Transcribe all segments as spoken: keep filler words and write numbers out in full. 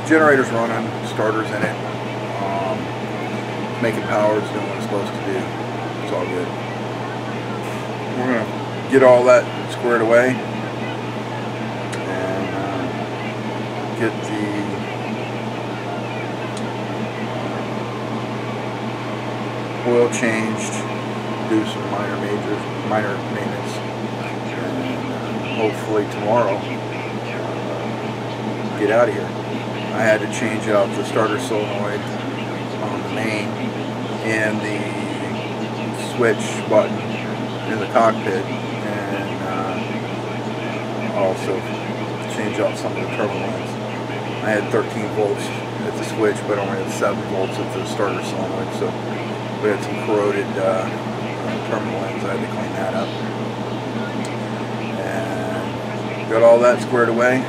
generator's running, starter's in it, um, making power, it's doing what it's supposed to do. It's all good. We're going to get all that squared away and uh, get the oil changed, do some minor major, minor maintenance, and uh, hopefully tomorrow uh, get out of here. I had to change out the starter solenoid on the main and the switch button in the cockpit, and uh, also change out some of the terminal lines. I had thirteen volts at the switch, but only had seven volts at the starter solenoid, so we had some corroded uh, terminal ends. I had to clean that up. And got all that squared away.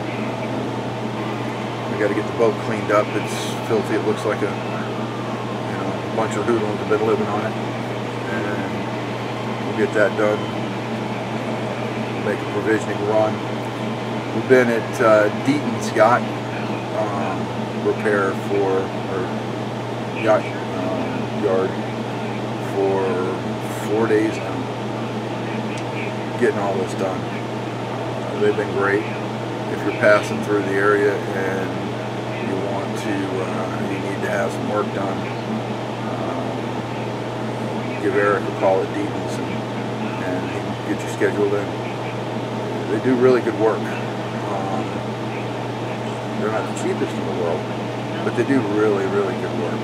We got to get the boat cleaned up. It's filthy. It looks like a, you know, a bunch of hoodlums have been living on it. And we'll get that done. Make a provisioning run. We've been at uh, Deaton's yacht um, repair for, or yacht yard for four days now, getting all this done. Uh, they've been great. If you're passing through the area and you want to, uh, you need to have some work done, uh, give Eric a call at Deaton's and, and he can get you scheduled in. They do really good work. Um, they're not the cheapest in the world, but they do really, really good work.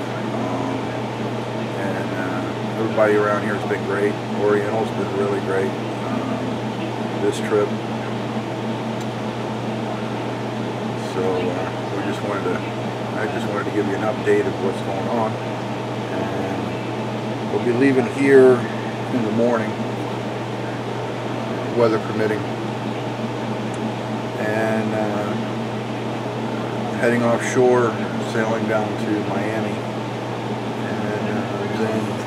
Everybody around here has been great. Oriental's been really great um, this trip. So uh, we just wanted to, I just wanted to give you an update of what's going on. And we'll be leaving here in the morning, weather permitting, and uh, heading offshore, sailing down to Miami, and uh, then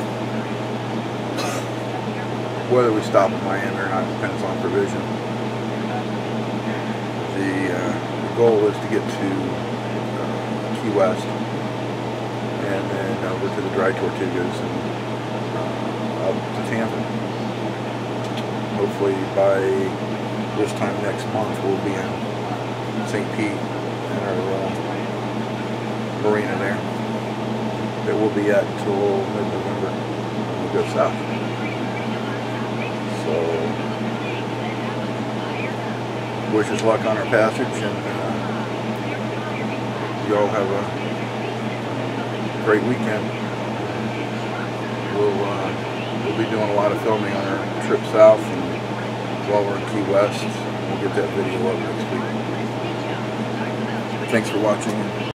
whether we stop in Miami or not depends on provision. The, uh, the goal is to get to uh, Key West and then over to the Dry Tortugas and uh, up to Tampa. Hopefully by this time next month we'll be in Saint Pete in our uh, marina there that we'll be at until mid-November when we go south. So, wish us luck on our passage, and uh, you all have a great weekend. We'll, uh, we'll be doing a lot of filming on our trip south, and while we're in Key West, we'll get that video up next week. Thanks for watching.